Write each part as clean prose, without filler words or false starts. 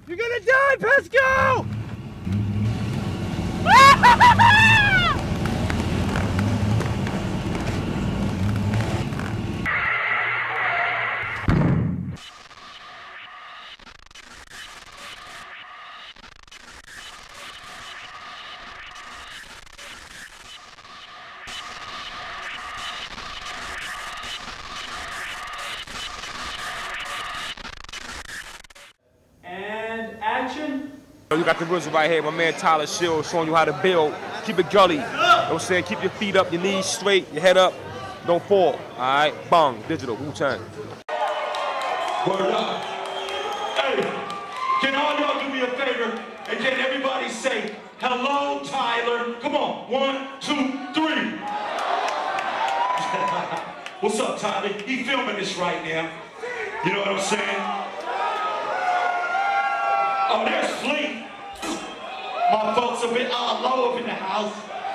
You're gonna die, Pesco! You got the RZA right here, my man Tyler Shields showing you how to build. Keep it gully. You know what I'm saying? Keep your feet up, your knees straight, your head up. Don't fall. Alright? Bong, digital, Wu-Tang. Word up. Hey, can all y'all do me a favor and can everybody say, hello, Tyler? Come on, 1, 2, 3. What's up, Tyler? He filming this right now. You know what I'm saying? Oh, there's Fleet. My folks a bit all low up in the house.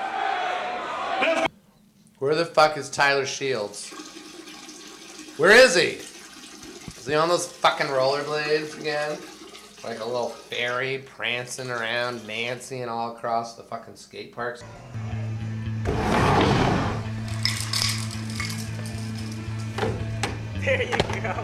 Where the fuck is Tyler Shields? Where is he? Is he on those fucking rollerblades again? Like a little fairy prancing around Nancy and all across the fucking skate parks? There you go.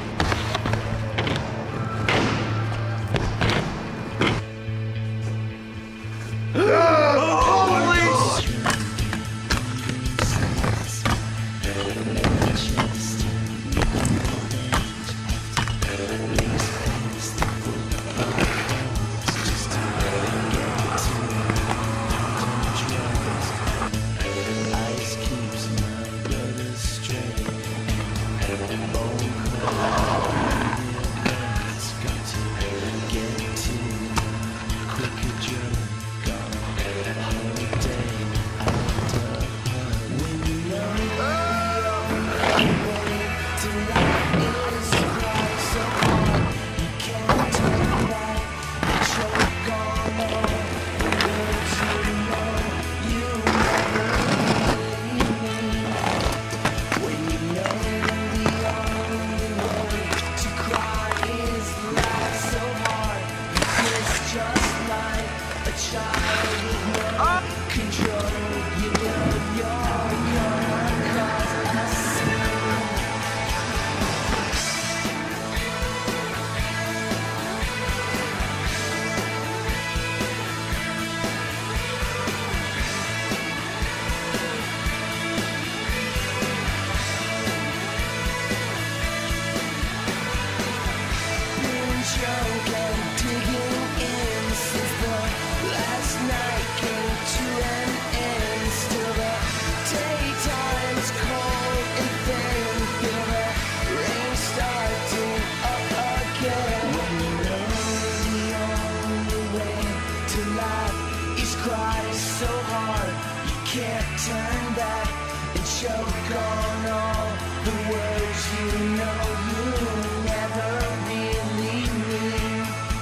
Turn back and choke on all the words you know you never really mean.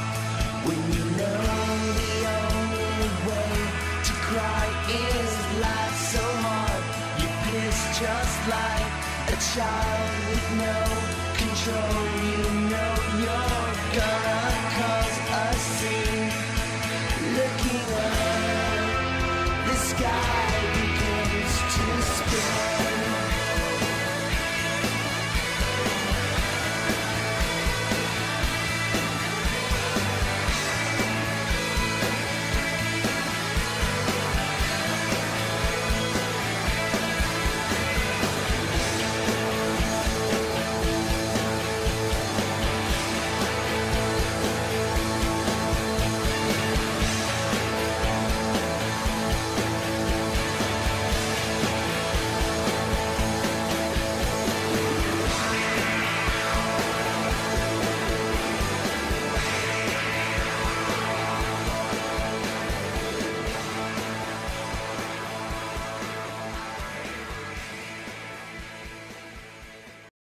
When you know the only way to cry is life so hard, you piss just like a child.